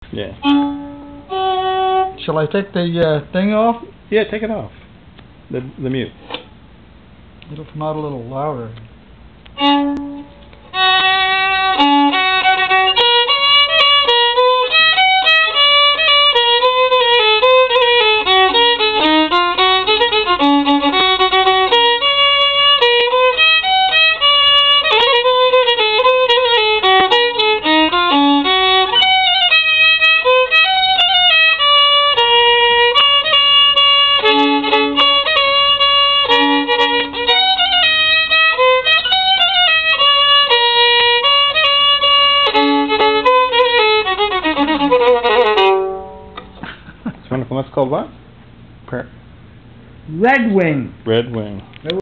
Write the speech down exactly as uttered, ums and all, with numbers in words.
Yeah. Shall I take the uh, thing off? Yeah, take it off. The the mute. It'll come out a little louder. It's wonderful. What's called what? Per Red Wing. Red Wing.